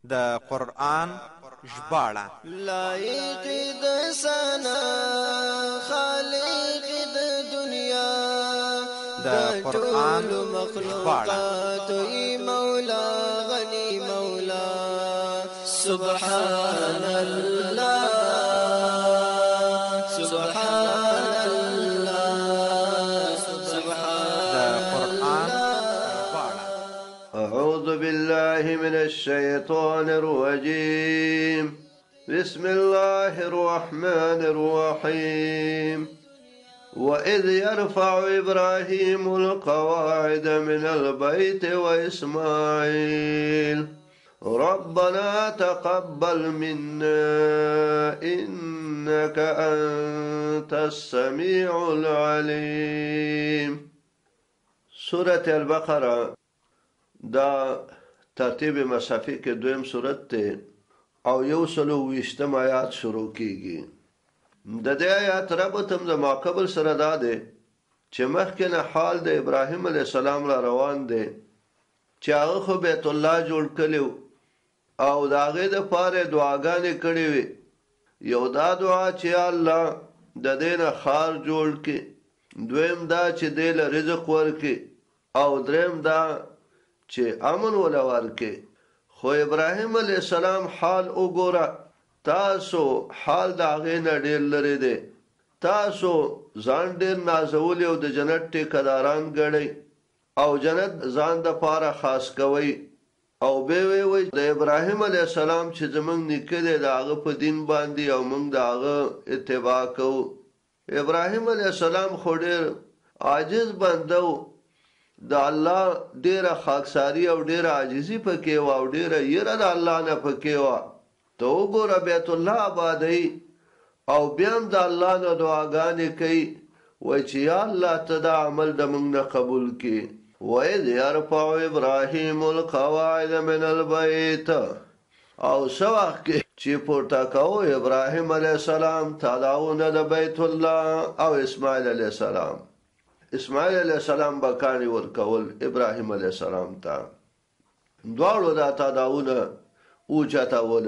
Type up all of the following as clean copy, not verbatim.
د قرآن ژباړه لایق د سنا خالق د دنیا د قرآن مخلوقات ای مولا غنی مولا سبحان الله سبحان الله سبحان قرآن أعوذ بالله من الشيطان الرجيم بسم الله الرحمن الرحيم وإذ يرفع إبراهيم القواعد من البيت وإسماعيل ربنا تقبل منا إنك أنت السميع العليم سورة البقرة دا ترتیب مصحفی کې دویم سورت ته او 120 آیات شروع کیږي. د دې آیات ربط هم د ماقبل سره دا دی چې مخکې نه حال د ابراهیم علیه السلام را روان دی چې هغه خو بیت الله جوړ کړی او د هغې دپاره دعاګانې کړې وې. یو دا دعا چې الله د دې نه ښار جوړ کړي، دویم دا چې دې له رزق ورکړي، او دریم دا چې امن ولا ورکه. خو ابراهیم علیه السلام حال وګوره، تاسو حال د هغې نه ډېر لرې دی. تاسو ځان ډېر نازولی او د جنت ټیکهداران ګڼئ او جنت ځان دپاره خاص کوئ او بیا وی د ابراهیم علیه السلام چې زموږ نیکه دی د هغه په دین باندې او موږ د هغه اتباع کوو. ابراهیم علیه السلام خو ډېر عاجز بنده و، د الله ډیره خاکساری او ډیره عاجزی پکې و او ډیره یره د الله نه پکې و. ته وګوره بیت الله آبادوي او بیا هم د الله نه دعاګانې کوي، وایي چې یا الله ته دا عمل د موږ نه قبول کړي. وإذ يرفع إبراهيم القواعد من البيت او څه وخت کې چې پورته کوو ابراهیم علیه السلام تاداونه د بیت الله او اسماعیل علیه السلام. اسماعیل علیہ السلام بکانی ورکول ابراهیم علیہ السلام تا دوالو دا تداونه اوچتاول.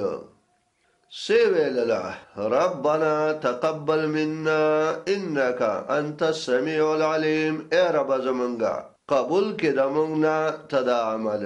سی ویل الله ربنا تقبل منا انك انت السميع العليم. اے رب زمنگا قبول کې د موږ نه تدا عمل،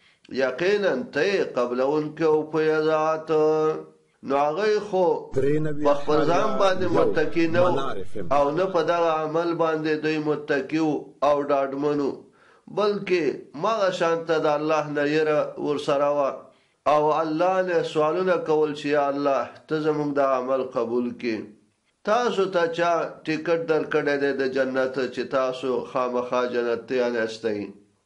یقینا ته قبلون کې او په ذات. نو هغه خو په خپل ځان باندې متکی نه او نه په دغه عمل باندې دوی متکی او ډاډمنو، بلکې مغه شانته د الله نه یره ورسره وه او الله نه سوالونه کول چې یا الله ته زموږ د عمل قبول کړي. تاسو ته چا ټیکټ درکړی دی د جنت چې تاسو خامخا جنتیان یاستئ؟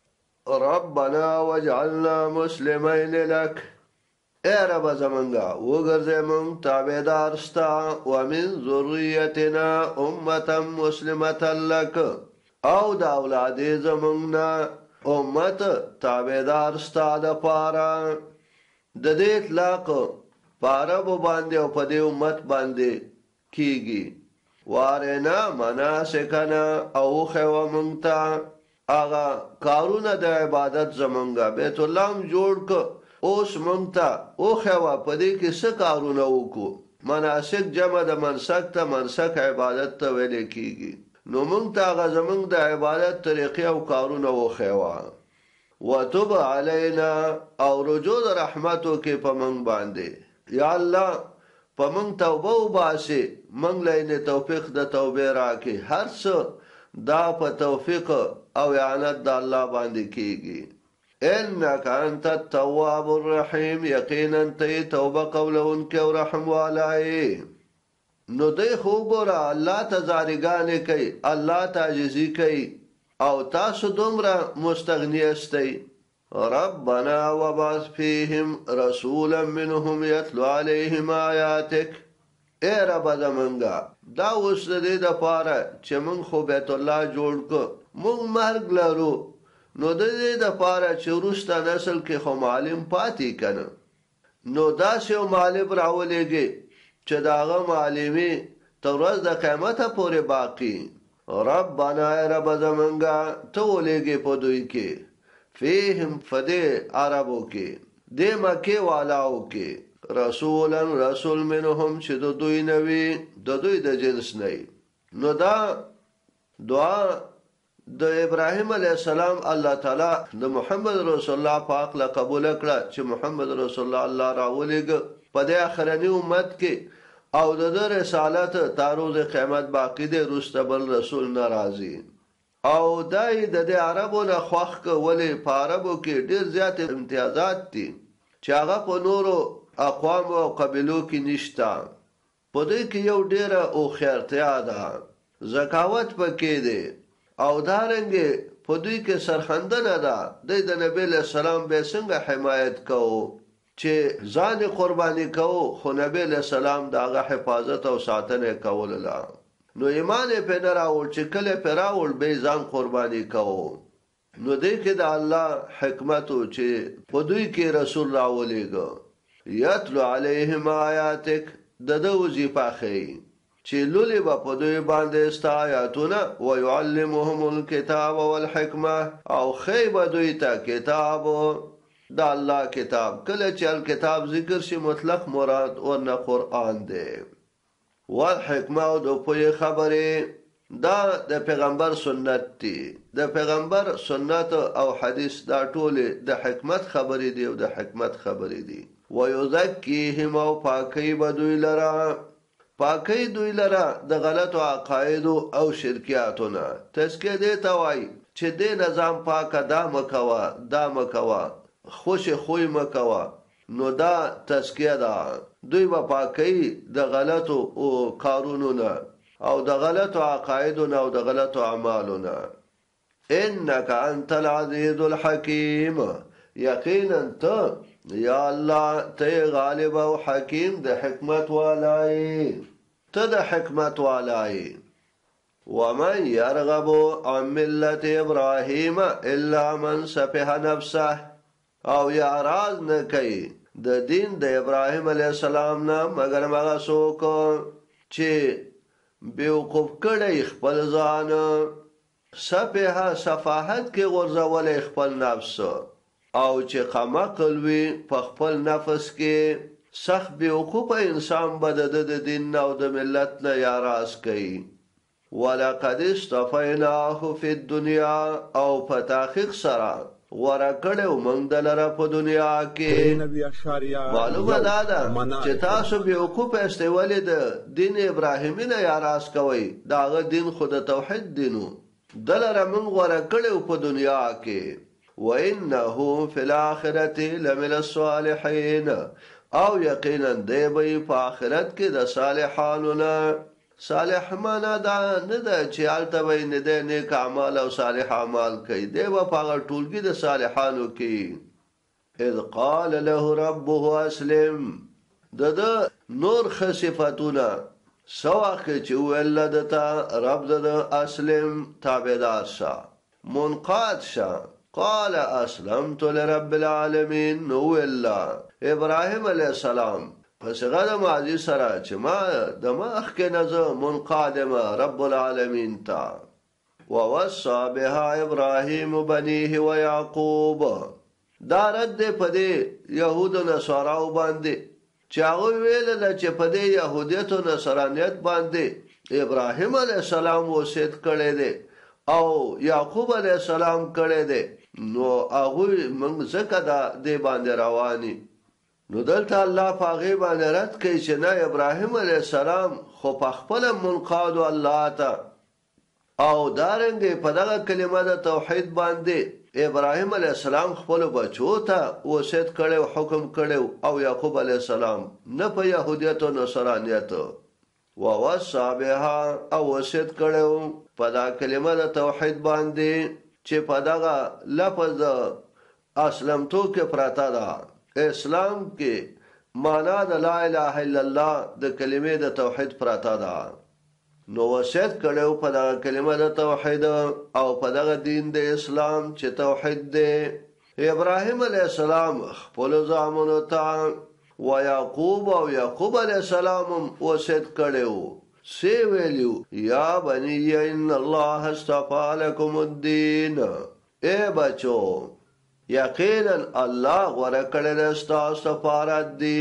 ربنا واجعلنا مسلمین لک. اے رب زمنگا وګرځې مونږ تابعدار ستا، ومن ذریتنا امة مسلمة لک، او د اولادې زمونږ نه امت تابعدار ستا دپاره. د دې اطلاق په عربو باندې او په دې امت باندې کیږي. وارنا مناسکنا او ښیوه مونږ ته هغه کارونه د عبادت زمونږه. بیت الله هم جوړ که اوس مونږ ته وښیوه په دې کې څه کارونه وکړو. مناسک جمع د منسک ته، منسک عبادت ته ویلې کېږي. نو مونږ ته هغه زمونږ د عبادت طریقې او کارونه وښیوه. وتب علینا او رجوع د رحمت وکړې په مونږ باندې. یا الله په مونږ توبه وباسې، مونږ له توفیق د توبې راکړې. هر څه دا په توفیق او اعانت د الله باندې کېږي. انك انت التواب الرحیم، یقینا ته توبه قبلونکی او رحم والای. نو دی خو ګوره الله ته زاریګانې کوي، الله ته عاجزي کوي او تاسو دومره مستغنی استئ. ربنا وبعث فیهم رسولا منهم یتلو علیهم آیاتک. اے رب زمنګا دا اوس د دې دپاره چې موږ خو بیت الله جوړ کړو، موږ مرګ لرو، نو د دې دپاره چې وروسته نسل کې خو معلم پاتې کنه، نو داسې یو معلم راولېږي چې د هغه معلمي تر ورځ د قیامته پورې باقي. ربنا ای رب زمنګا ته ولېږې په دوی کې فیهم فدې عربو کې د مکه والاو کې رسولا رسول منهم چې د دوی نوي د دوی د جنس نه. نو دا دعا د ابراهیم علیه السلام الله تعالی د محمد رسول الله پاک له قبول کړه چې محمد رسول الله راولېګ په د اخرنی امت کې او د رسالت تاروز قیامت باقی د رستبل رسول ناراضي او دای د عربو نه خوخ کولې په عربو کې ډیر زیات امتیازات دي چې هغه په نورو اقوام او قبیلو کې نشتا. په دې کې یو ډیره او خیرتیا ده، زکاوت پکې ده او دارنګه په دوی کې سرخندنه ده د نبی له سلام به څنګه حمایت کوو چې ځان قرباني کوو، خو نبی له سلام دغه حفاظت او ساتنه کول لا نو ایمان په دراول چې کله پراول به ځان قرباني کوو. نو دې کې د الله حکمت چې په دوی کې رسول راولېګو یتلو علیهم آیاتک د دوزی پاخی چې لولې با په دوی باندې استا آیاتونه ويعلمهم الكتاب والحکمه او خیب دوی ته کتاب د الله کتاب. کله چې الکتاب ذکر شي مطلق مراد ورنه قران دی. والحکمه او د پوهې خبره دا د پیغمبر سنت دی. د پیغمبر سنت او حدیث دا ټول د حکمت خبرې دی او د حکمت خبرې دی. ويزکیهم او پاکی بدوی لرا پاکی دوی لرا د غلط عقاید او شرکیاتونه. تزکیه دی توای چې د نظام پاک دا مکوا خوش خوی مکوا. نو دا تزکیه ده. دوی با پاکی د غلطو او کارونونه او د غلطو عقایدونه او د غلطو اعمالونه. انک انت العزیز الحکیم، یقینا ته یا الله ته غالب او حکیم د حکمت والای، ته د حکمت والای. ومن يرغب عن ملت ابراهیم الا من سفه نفسه، او یاراز نه کوي د دین د ابراهیم علیه السلام نه مگر هغه څوک چې بیوقوف کړي خپل ځان، سفه صفاحت کې غورځول خپل نفس، او چې قمقل وي په خپل نفس کې سخت بیوقوف انسان بد د دین او د ملت نه یاراز کوي. ولقد استفیناه فی الدنیا، او په تحقیق سره ورکړو موږ دلته په دنیا کې. معلومه ده چې تاسو به حقوق استولې د دین ابراهیمی نه یاراز کوي، داغه دین خود توحید دینو دلته موږ ورکړو په دنیا کې. وانه فی الاخرة لمن الصالحین، او یقینا دی به په آخرت کې د صالحانو نه. صالح معنا دا نه ده چې الته وي نه ده نیک اعمال او صالح اعمال کوي، دی به په ټولګي د صالحانو کې. اذ قال له ربه اسلم، د نور خصفتونه سواخ چې ویل دته رب د اسلم تابعدار شه منقاد شه. قال اسلمت لرب العالمین، نو الله ابراهیم علیه السلام پس غد ماضی سره چې ما د مخ کې نظر منقادم رب العالمین تا. ووصى بها ابراهیم بنيه ويعقوب، دا رد په دې يهود او نصاراو باندې چې هغه ویل چې په دې يهودیت او نصرانیت باندې ابراهیم علیه السلام وصیت کړی دی او یعقوب علیه السلام کړی دی. نو هغه موږ زکه د باندې رواني. نو دلته الله پاغه باندې رد کوي چې نه ابراهیم علیه السلام خو په خپل منقاد الله ته او دارنګ په دغه کلمه د توحید باندې ابراهیم علیه السلام خپل بچو ته وصیت کړو، حکم کړو، او یعقوب علیه السلام نه په يهودیت او نصرانیت. ووصى بها، او وصیت کړو په دا کلمه د توحید باندې چې په دغه لفظ اسلمتو کې پراته ده. اسلام کې معنا د لا اله الا الله د کلمې د توحید پراته ده. نو وصیت کړو په دغه کلمه د توحید او په دغه دین د اسلام چې توحید دی. ابراهیم علیه السلام خپل زامنو ته و یعقوب او یعقوب علیه السلام وصیت کړو، سی ویلو یا بنی ان الله اصطفى لكم الدین، اے بچو یقینا الله غوره کړی دی ستاسو لپاره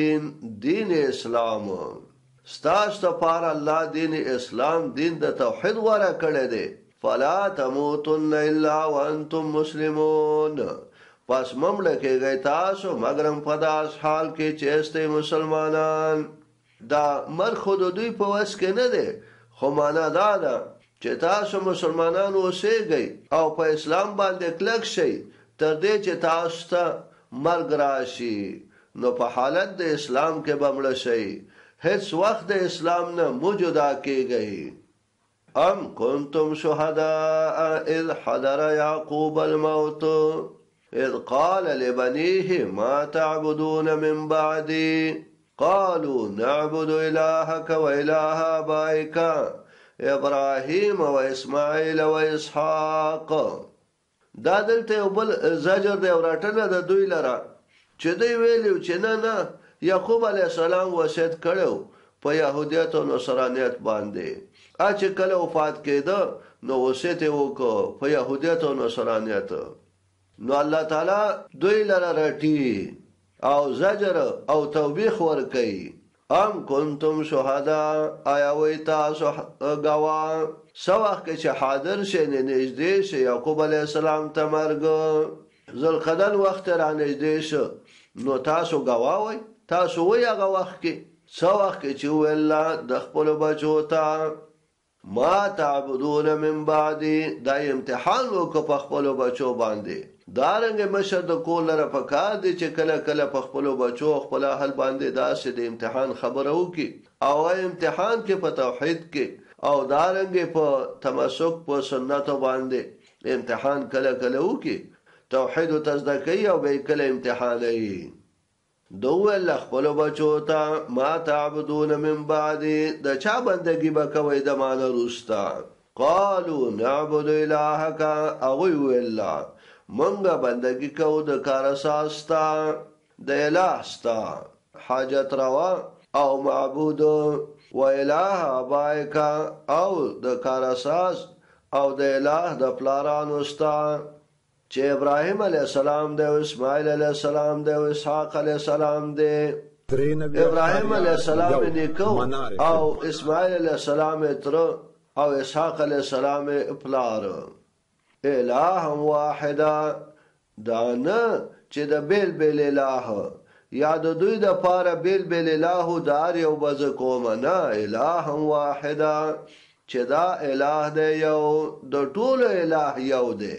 دین اسلام. ستاسو لپاره الله دین اسلام دین د توحید غوره کړی دی. فلا تموتن الا وانتم مسلمون. پس ممړه کېږئ تاسو مګرم په داس حال کې چې استئ مسلمانان. دا مرګ خو د دوی په وس کې نه دی، خو معنا دا ده چې تاسو مسلمانان اوسېږئ او په اسلام باندې کلک شئ تر دې چې تاسو ته مرګ راشي، نو په حالت د اسلام کې به مړه شئ، هیڅ وخت د اسلام نه مو جدا کېږئ. ام کنتم شهداء اذ حضر یعقوب الموت اذ قال لبنيه ما تعبدون من بعدي قالوا نعبد إلهك وإله آبائك إبراهيم وإسماعيل وإسحاق. دا دلته یو بل زجر دی او راټنه د دوی لره چې دوی ویلو چې نه یعقوب علیه السلام وصیت کړو په یهودیت او نصرانیت باندې، چې کله وفات کېده نو وصیت یې وکړ په یهودیت او نصرانیت. نو الله تعالی دوی لره رټي او زجر او توبیخ ورکي. ام کنتم شهدا، آیا وی تاسو گواه سو وخت چې حاضر شي نږدې شي یعقوب علیه السلام ته مرګ، ذوالقرنین وخت را نږدې شو، نو تاسو گواه وی؟ تاسو وی هغه وخت کې سو وخت چې ویل د خپل بچو ته ما تعبدون من بعدي، دا امتحان وکړه په خپل بچو باندې. دارنګ مشر د کول لره پکار دی چې کله کله په خپل بچو خپل اهل باندې داسې د امتحان خبره وکي، او امتحان کې په توحید کې او دارنګ په تمسک په سنت باندې امتحان کله کله وکي، توحید او تصدیق او به کله امتحان ای. دوه خپل بچو ته ما تعبدون من بعدي، د چا بندگی وکوي د مان روستا. قالوا نعبد الهك، او ویلا منگا بندگی کو د کارساستا د الهستا حاجت روا او معبود و اله ابائکا او د کارساس او د اله د پلارانوستا چې ابراهیم علیه السلام دی او اسماعیل علیه السلام دی او اسحاق علیه السلام دی. ابراهیم علیه السلام نیکو او اسماعیل علیه السلام تر او اسحاق علیه السلام پلار. الہ واحده، دا نه چې د بیل بیل الہ یا د دوی د پاره بیل بیل الہ دار یو بز کوم، نه الہ واحده چې دا الہ دی یو د ټولو الہ یو دی.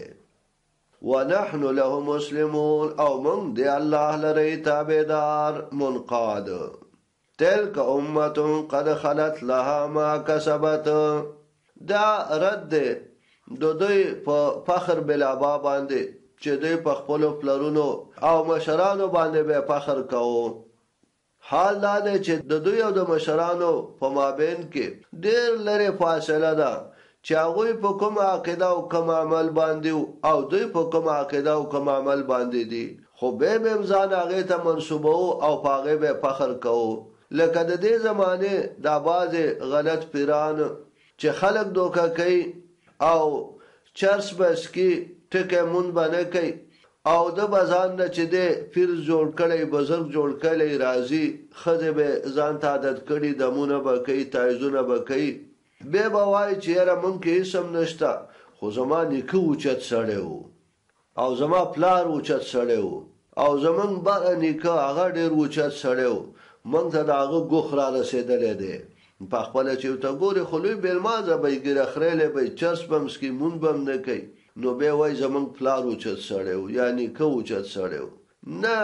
ونحن له مسلمون، او من دی الله لري تابعدار منقاد. تلک امه قد خلت لها ما کسبت، دا رد د دوی په فخر بلابا باندې چې دوی په خپل پلرونو او مشرانو باندې به فخر کوو. حال دا دی چې د دوی او د مشرانو په مابین کې ډېر لرې فاصله ده چې هغوی په کوم عقیده او کوم عمل باندې او دوی په کوم عقیده او کوم عمل باندې دي، خو به ځان هغې ته منسوبو او په هغې به فخر کوو. لکه د دې زمانې دا بعضې غلط پیران چې خلک دوکه کوي او چرس بس کی ټکه مون باندې کوي او د بازان نه چې د پیر جوړ کړي بزرګ جوړ کړي راضي خزه به ځان ته عادت کړي دمونه به کوي تایزونه به کوي به بوای چې را مونږ کې سم نشتا، خو زما نیکه اوچت سړیو او زما پلار اوچت سړیو او زمون با نیکه هغه ډیر اوچت سړیو، مونږ ته داغه ګوخ را رسیدلې ده. په خپل چې ته ګوري خلوی بیلمازه به ګره خړلې به چرس بم سکي مون بم نه کوي، نو به وای زمون پلار اوچت سړیو یعنی کو اوچت سړیو. نه،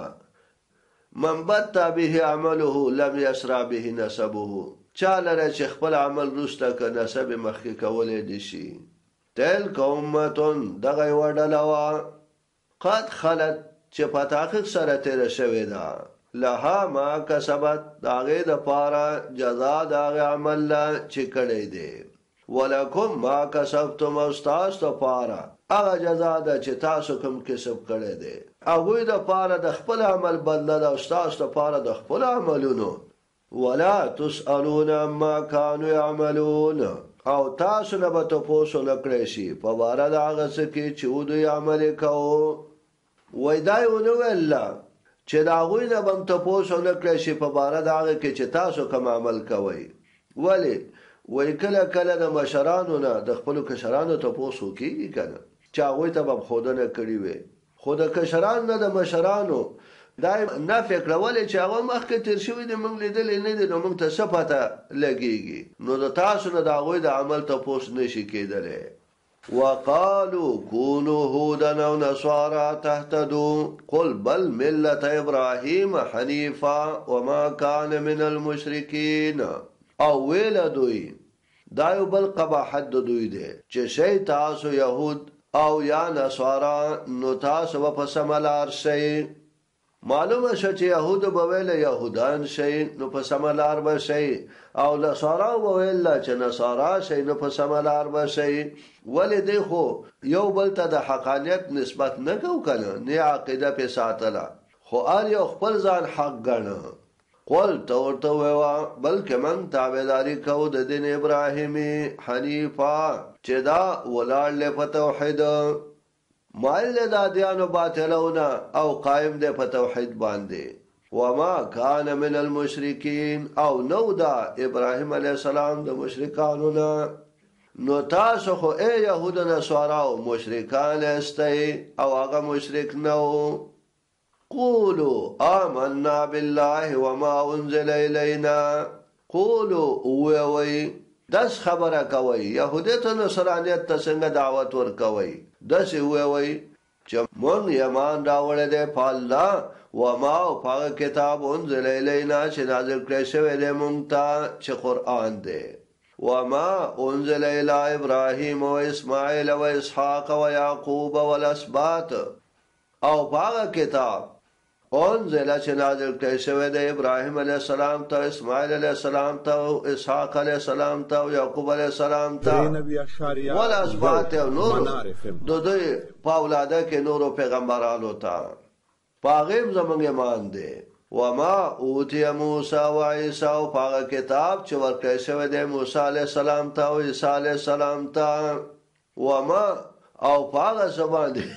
من بد به عمله لم يسرع به نسبه، چاله چې خپل عمل روسته که نسب مخکې کولې دي شي. تلک امتون دغه وډلوا قد خلت چې په تحقیق سره تیر شوی ده، لها ما کسبت داغه د پاره جزا داغه عمل چې کړی دی، ولکم ما کسبتم استاس د پاره هغه جزا ده چې تاسو کوم کسب کړی دی. هغه د پاره د خپل عمل بدله او استاس د پاره د خپل عملونو. ولا تسألون ما كانوا يعملون، او تاسو نه به تاسو نکړی شي په بار د هغه څه کې چې دوی عمل کوو. وای دا یو نو الله چې دا غوی نه بم تاسو نه کړی شي په بار داغه کې چې تاسو کوم عمل کوئ ولی وای کله کله د مشرانو نه د خپل کشرانو تاسو کیږي کنه چا غوی ته به خودنه کړی وي خود کشران نه د مشرانو دا نه فکر ولې چې هغه مخکې تیر شوی دی موږ لیدل نه دي نو موږ ته صفته لګيږي نو د تاسو نه دا غوی د عمل تاسو نشي کېدلی وقالوا كونوا هودا او نصارى تهتدوا قل بل ملة ابراهيم حنيفا وما كان من المشركين او ویل دوی دا یو بل قباحت دوی دی چې شی تاسو يهود او یا نصارا نو تاسو په سملار شي معلومه شې چې يهود به ویل يهودان شي نو په سملار به شي او نصارا به ویل چې نصارا شي نو په سملار به شي ولې دی خو یو بل ته د حقانیت نسبت نه کو کنه نه عقیده په ساتله خو ار یو خپل ځان حق ګڼه قول ورته ووا بلکې من تابعداري کو د دین ابراهیمي حنیفا چې دا ولاړ په توحید مایل د دیانو باطلونه او قائم دی په توحید باندې وما كان من المشرکین او نو دا ابراهیم علیه السلام د مشرکانو نه نو تاسو خو ای یهود نصارا او مشرکان استئ او هغه مشرک نو قولوا آمنا بالله وما انزل الینا قولوا وی داس خبره کوي يهودیت او نصرانیت ته څنګه دعوت ور کوي داس وی چې مونږ ایمان راوړل دي په الله وما او په کتاب انزل الینا چې نازل کړی شوی دی مونږ ته چې قران دی وما انزل الى ابراهيم واسماعيل واسحاق ويعقوب والاسباط او په کتاب انزل چې نازل کړی شوی دی ابراهیم علیه السلام ته اسماعیل علیه السلام ته اسحاق علیه السلام ته یعقوب علیه السلام ته والاسباط او نور د دوی په اولاده کې نورو پیغمبرانو ته پاغیم زمونږ ایمان دی وما اوتی موسی و عیسی او په کتاب چې ورکړی شوی دی موسی علیه السلام ته او عیسی علیه السلام ته وما او په زبان دی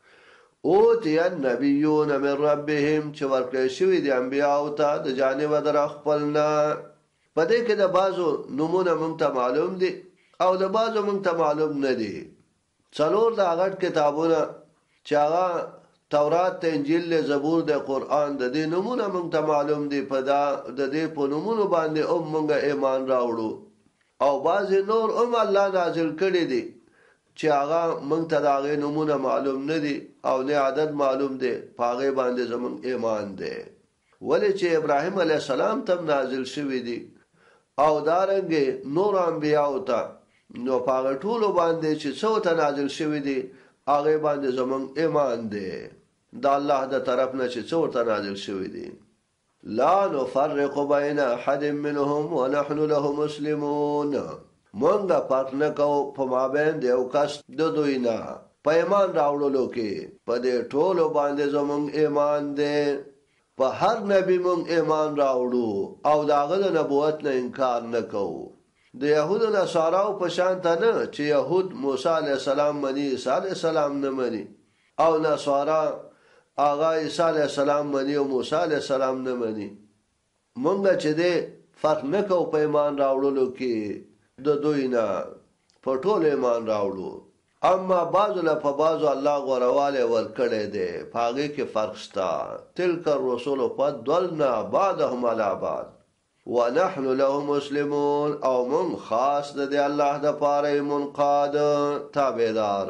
اوتی النبیون من ربهم چې ورکړی شوی دی انبیاء ته د جانب در خپلنا په دې کې د بازو نمونه مونږ ته معلوم دي او د بازو مونږ ته معلوم نه دي څلور د هغه کتابونه چې هغه تورات انجیل زبور د قران د دې نمونه مونږ ته معلوم دي په د دې په نمونه باندې مونږ ایمان راوړو او باز نور الله نازل کړی دي چې هغه مونږ ته داغه نمونه معلوم نه دي او نه عدد معلوم دي پاغه باندې زمون ایمان دي ولې چې ابراهیم علیه السلام تم نازل شوی دي او دارنګ نور انبیاء ته نو پاغه ټولو باندې چې څو ته نازل شوی دي هغه باندې زمون ایمان دي دا الله د طرف نه چې څو ته نازل شوی دي لا نفرق بین احد منهم ونحن له مسلمون مونږه فرق نه کوو په مابین د یو کس د دوی نه په ایمان راوړلو کې په دې ټولو باندې زمونږ ایمان دی په هر نبی مونږ ایمان راوړو او د هغه د نبوت نه انکار نه کوو د یهودو نصاراو په شان ته نه چې یهود موسی علیه السلام مني عیسی علیه السلام نه مني او نصارا هغه عیسی علیه السلام مني او موسی علیه السلام نه مني مونږ چې دې فرق نه کوو په ایمان راوړلو کې د دوی نه په ټول ایمان راوړو اما بعضو له په بعضو الله غورواله ورکړي دي پاګه کې فرق شته تلک الرسول فضلنا بعضهم على بعض ونحن له مسلمون او من خاص د الله د پاره منقاد تابعدار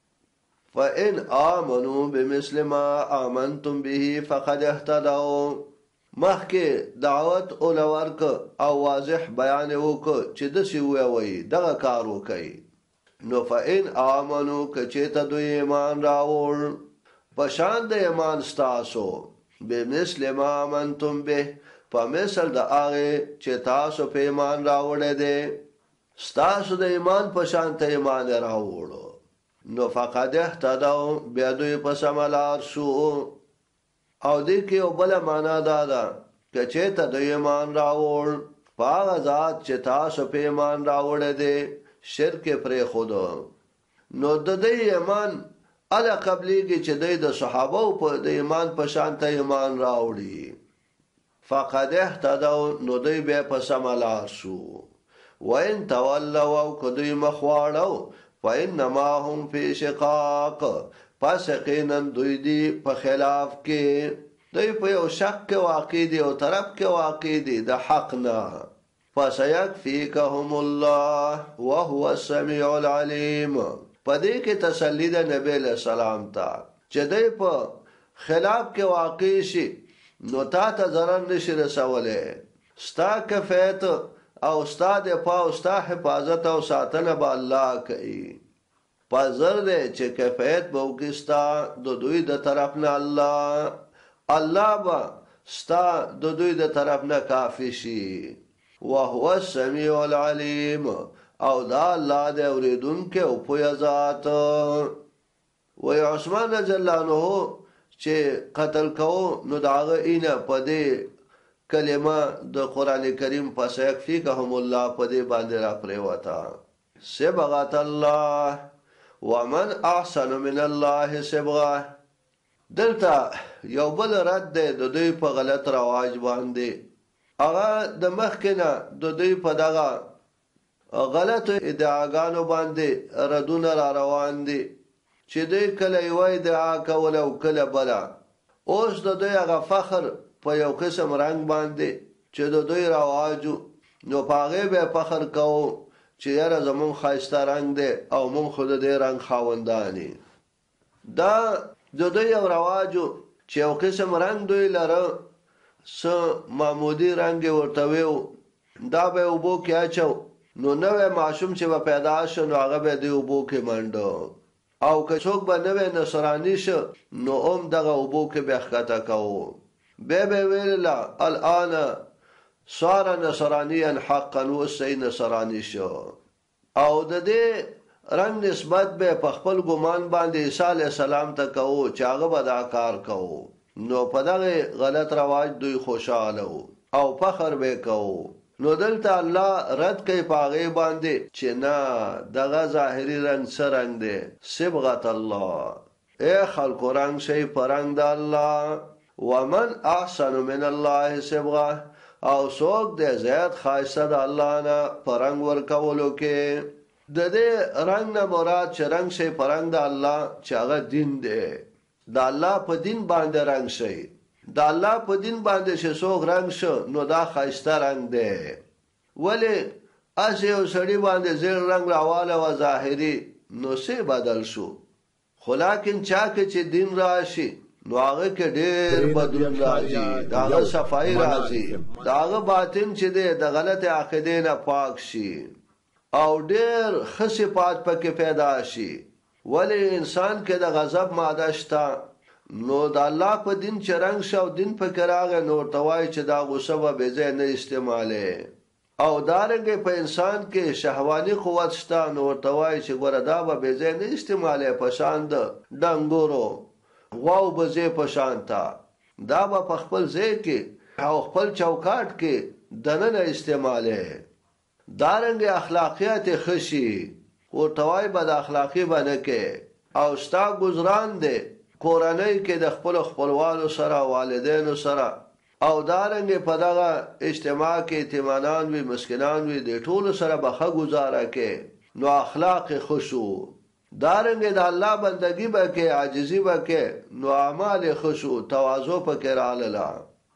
فان امنوا بمثل ما امنتم به فقد اهتدوا مخکې دعوت اولورک او واضح بیان وکړه چې د سی وی دغه کار وکړي نو فإن آمنو کچې ته دوی ایمان راوړ په شان د ایمان ستاسو به مثل ما آمنتم به په مثل د هغه چې تاسو په ایمان راوړل دي ستاسو د ایمان په شان ته ایمان راوړو نو فقد اهتدوا بیا دوی په سملار شو او دې کې یو بل معنا دا چې ته د ایمان راوړ پاغه ذات چې تاسو په ایمان راوړل دي شرک پرې خود نو د دې ایمان الا قبليږي چې د صحابه او د ایمان په شان ته ایمان راوړي فقد اهتدوا نو دوی به په سملار شو وان تولوا او کدوی مخواړو فانما هم فی شقاق پس یقینا دوی دی په خلاف کې دوی په یو شک کې واقع دي او طرف کې واقع دي د حق نه فسيكفيكهم الله وهو السميع العليم پدې کې تسلی د نبی له سلام ته چې دوی په خلاف کې واقع شي نو تا ته ضرر نشي رسوله ستا کفایت او ستا دفاع او ستا حفاظت او ساتنه به الله کوي پزر دې چې کفایت به وکستا د دوی د طرف نه الله با ستا د دوی د طرف نه کافی شي وهو السميع العليم او دا الله دې اوریدونکو او پوهه ذات و عثمان رضی الله عنه چې قتل کو نو داغه اینه پدې کلمه د قران کریم پس یکفیکهم الله پدې باندې را پریوتا صبغت الله ومن احسن من الله صبغه دلته یو بل رد ده د دوی په غلط رواج باندې هغه د مخکنه د دوی په دغه غلط ادعاګانو باندې ردونه را روان دي چې دوی کله یو ادعا کول او کله بلا اوس د دوی هغه فخر په یو قسم رنگ باندې چې د دوی رواجو نو پاغه به فخر کوو چې یاره زمون خاصه رنگ دی او مون خود دې رنگ خاوندانی دا د دوی یو رواجو چې یو قسم رنگ دوی لره س معمودی رنگ ورته ویو دا به وبو کې اچو نو نوې معصوم چې به پیدا شو نو هغه به دی وبو کې منډو او که څوک به نوې نصرانی شو نو دغه وبو کې به ښکته کوو به ویل الان صار نصرانيا حقا وسي نصراني شو او د دې رنگ نسبت به په خپل ګمان باندې عیسی علی السلام ته کوو چې هغه به دا کار کوو نو په دغه غلط رواج دوی خوشاله او فخر به کوو نو دلته الله رد کوي پاغه باندې چې نه دغه ظاهري رنگ سرنګ دی صبغت الله اے خلق رنگ شي پرنګ د الله ومن احسن من الله صبغه او څوک د زیات خاصه د الله نه پرنګ ورکولو کې د دې رنگ نه مراد چې رنگ شي پرنګ د الله چې هغه دین دی د الله په دین باندې رنگ شي د الله په دین باندې چې څوک رنگ شو نو دا خاصه رنگ دی ولی اسی او سړی باندې زیر رنگ راواله و ظاهری نو سه بدل شو خو لکن چا کې چې دین راشي نو هغه کې ډېر بدلون راځي داغه صفائی راځي داغه باطن چې د غلط عقیده نه پاک شي او ډېر خصيفات پکې پیدا شي ولی انسان کې د غضب ماده شته نو د الله په دین چرنګ شو دین په کراغه نور توای چې دا غصه به ځای نه استعماله او دارنګ په انسان کې شهوانی قوت شته نور توای چې ګوره دا به ځای نه استعماله پشاند ډنګورو واو بزه پشانتا دا په خپل ځای کې او خپل چوکاټ کې دنه استعماله دارنګ اخلاقیات خشي او توای بد اخلاقی باندې کې او ستا گزاران دي کورنۍ کې د خپل خپلوانو سره والدینو سره او دارنګ په دغه اجتماع کې ایتمانان وي مسکینان وي د ټولو سره بخه گزاره کې نو اخلاق خشوع دارنګ د الله بندگی به کې عاجزی به کې نو اعمال خشوع تواضع پکې رااله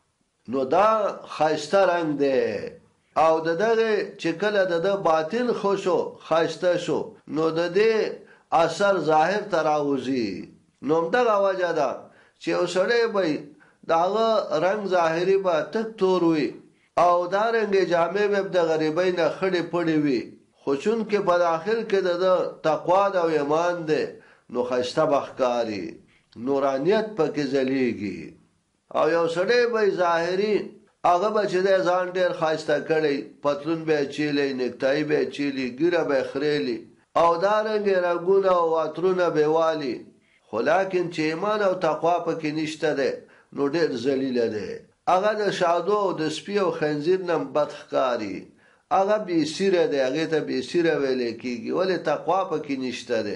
نو دا خاصه رنگ دی او دغه چې کله د باطن خشوع خاصه شو نو د دې اثر ظاهر تراوزی نو دغه وجه ده چې اوسړې به داغه رنگ ظاهری به تک تور وي او دارنګ جامع به د غریبۍ نه خړې پړې وي خو چون کې په اخر کې د تقوا او ایمان ده نو خسته بخکاری نورانیت پکې ځلېږي او یو سړی به ظاهری هغه به چې د ځان ډېر خسته کړي پتلون به چیلې نکټای به چیلې ګیره به خړېلي او دارنګ رګونه او اترونه به والی خو لکن چې ایمان او تقوا پکې نشته ده نو ډېر ذلیل ده هغه د شادو او د سپي او خنزیر نم بدخکاری هغه بي سیره ده هغه ته بي سیره ویل کیږي ولې تقوا پکې نشته ده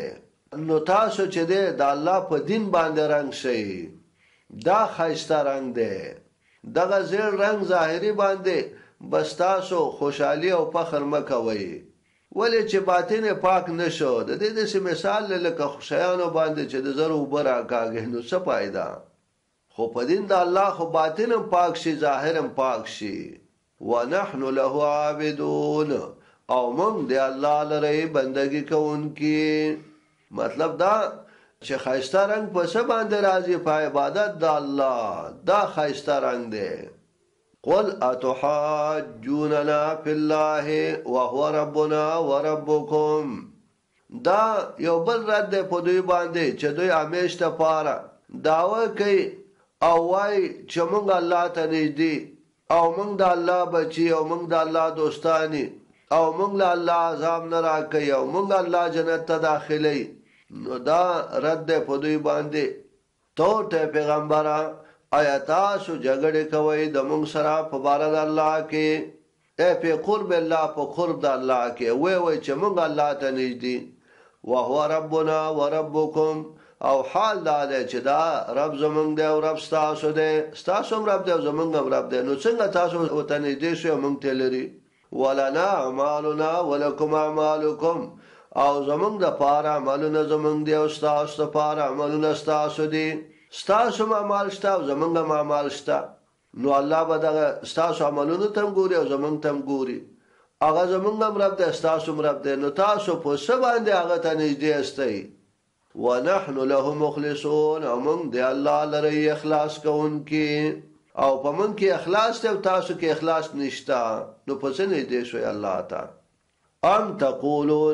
نو تاسو چې د الله په دین باندې رنگ شي دا خیسته رنگ دی دغه زیر رنگ ظاهری باندې بس تاسو خوشحالی او فخر مکوئ ولی چې باطن پاک نشو د دې داسې مثال لکه خوشیانو باندې چې د زرو اوبه راکاږي نو څه فایده خو په دین د الله خو باطن پاک شي ظاهر پاک شي ونحن له عابدون او موږ د الله لره بندگی کوونکی مطلب دا چې خیسته رنگ په څه باندې راځي په عبادت د الله دا خیسته رنگ دی قل اتحاجوننا فی الله وهو ربنا وربکم دا یو بل رد په دوی باندې چې دوی همیشه پاره داوا کوي او وای چې موږ الله ته نږدې او موږ د الله بچي او موږ د الله دوستانی او موږ له الله عذاب نه راکړي او موږ الله جنت ته داخلي نو دا رد په دوی باندې ته پیغمبره آیا تاسو جګړه کوي د موږ سره په بار د الله کې په قرب الله په قرب د الله کې وای چې موږ الله ته نږدې وهو ربنا وربکم او حال دا چې دا رب زمونږ دی او رب ستاسو دی ستاسو رب دی او زمونږ رب دی نو څنګه تاسو ته نږدې شئ موږ ته لري ولنا اعمالنا ولکم اعمالکم او زمونږ د پاره عملونه زمونږ دی او ستاسو د پاره عملونه ستاسو دي ستاسو اعمال شته او زمونږ اعمال شته نو الله به دغه ستاسو عملونه تم ګوري او زمونږ تم ګوري هغه زمونږ رب دی ستاسو رب دی نو تاسو په څه باندې هغه ته نږدې استئ ونحن له مخلصون او موږ د الله لره اخلاص کوونکي او په موږ کې اخلاص ته او تاسو کې اخلاص نشته نو په څه نه دی شوی الله تعالی ام تقولون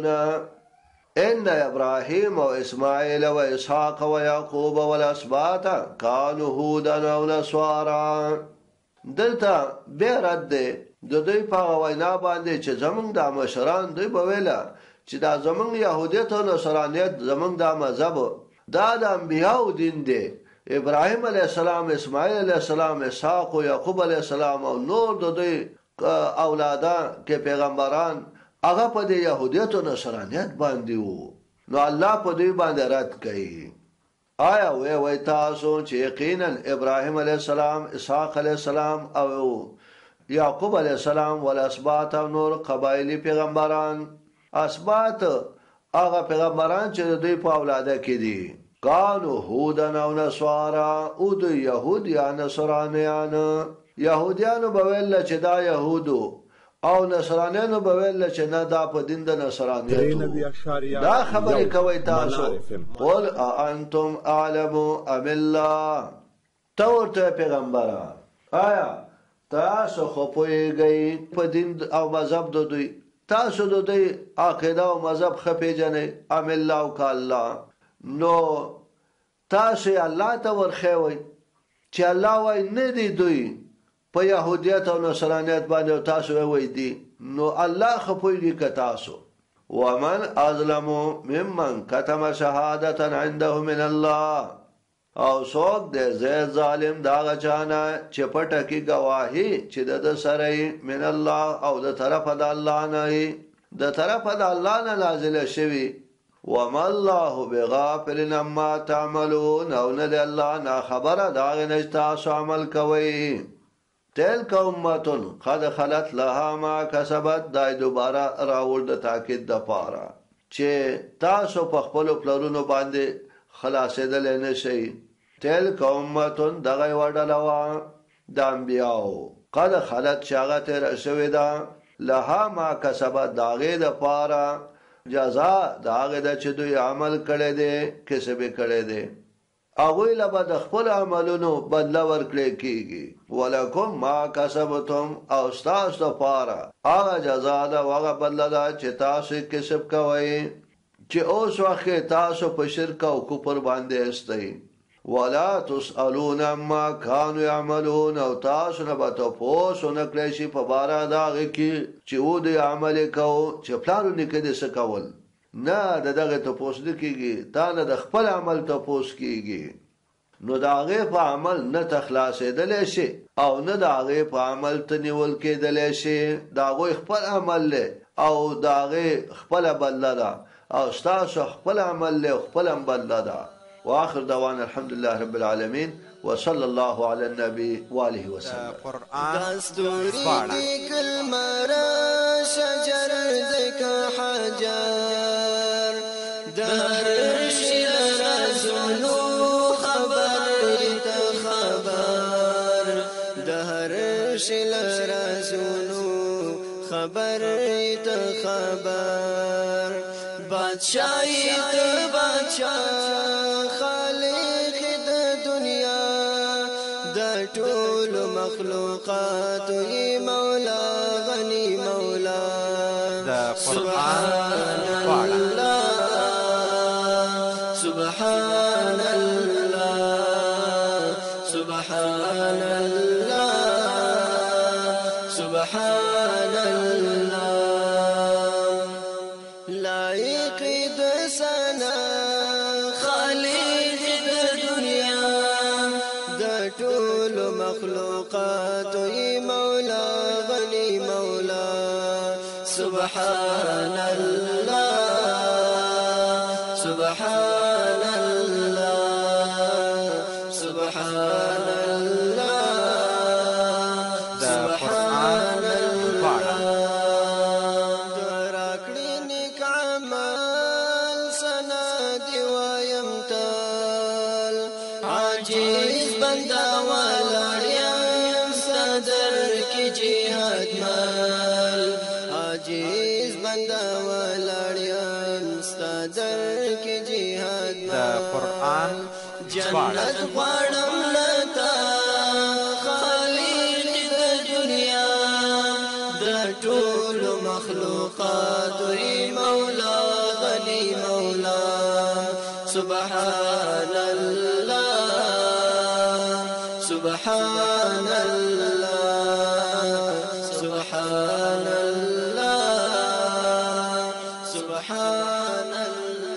ان ابراهيم و اسماعيل و اسحاق و يعقوب والاسباط كانوا هودا او نصارى دلته به رد د دوی په وینا باندې چې زمونږ د مشران دوی په ویلا چې دا زمونږ يهودیت او نصرانیت زمونږ د مذهب دا د انبیاء دین دی ابراهيم عليه السلام اسماعیل عليه السلام اسحاق او یعقوب عليه السلام او نور د دوی اولاده کې پیغمبران هغه په د يهودیت او نصرانیت باندې وو نو الله په دوی باندې رد کوي آیا وای تاسو چې یقینا ابراهيم عليه السلام اسحاق عليه السلام او یعقوب عليه السلام ول اسباط او نور قبایلی پیغمبران اسباط هغه پیغمبران چې دوی په اولاده کې دي کانو هودن او نصارا او د يهوديان نصرانيان يهوديانو بویل چې دا يهودو او نصرانيانو بویل چې نه دا په دین د نصرانيت دا خبرې کوي تاسو قل انتم اعلم ام الله تورته پیغمبره آیا تاسو خو پوهیږئ په دین او مذهب د دوی تاسو د دوی عقیده او مذهب خپېجنې ام الله او الله نو تاسو الله ته ورخوي چې الله وای نه دی دوی په يهوديت او نصرانيت باندې تاسو وای دي نو الله خپويږي ک تاسو ومن ازلم ممن كتم شهادة عنده من الله او څوک د زید ظالم دا غچانا چې پټه کی گواهی چې د سره من الله او د طرف د الله نه د طرف د الله نه نازل شوی وما الله بغافل عما تعملون او نه د الله نه خبره دا نه تاسو عمل کوي تلک امه قد خلت لها ما کسبت دای دوباره راول د تاکید د پاره چې تاسو په خپل پلانونو باندې خلاصېدل نه شي تلک امه دغه وډلوا د انبیاو قد خلت شاغت رسوي دا لها ما کسبت داغه د پاره جزاء داغه د چې دوی عمل کړي دي کسب کړي دي هغه له بد خپل عملونو بدلا ورکړي کیږي ولکم ما کسبتم او تاسو لپاره هغه جزاء دا هغه بدلا دا چې تاسو کسب کوئ چې اوس وخت تاسو په شرک او کفر باندې استئ ولا تسالون عما كانوا يعملون او تاسو نه به تاسو نه کړی شي په بار داغه کې چې و دې عمل کو چې پلانو نکړي څه کول نه دغه تاسو د کېږي تا نه د خپل عمل تاسو کېږي نو داغه په عمل نه تخلاصېدل شي او نه داغه په عمل ته نیول کېدل شي داغه خپل عمل له او داغه خپل بدل او ستاسو خپل عمل له خپل بدله ده. واخر دعوانا الحمد لله رب العالمين وصلى الله على النبي وآله وسلم. قرآن دستوري ژباړه دي كلمة شجر ذكا حجر دهر شل رزولو خبر تخبر دهر شل رزولو خبر تخبر بادشاہی بادشاہ خالق د دنیا د ټول مخلوقات ای مولا غنی مولا سبحان الله سبحان الله سبحان الله سبحان الله لائق د سنا خالق د دنیا د ټول مخلوقات ای مولا غنی مولا سبحان الله سبحان الله سبحان الله سبحان الله دراکړي نیک عمل سند وایم تل عاجز بندا ولړم صدر کی جهاد مال عاجز بندا ولړم صدر کی جهاد مال قرآن جنت غواړم لتا خالق د دنیا د ټول مخلوقات ای مولا غنی مولا سبحان الله سبحان الله سبحان الله سبحان الله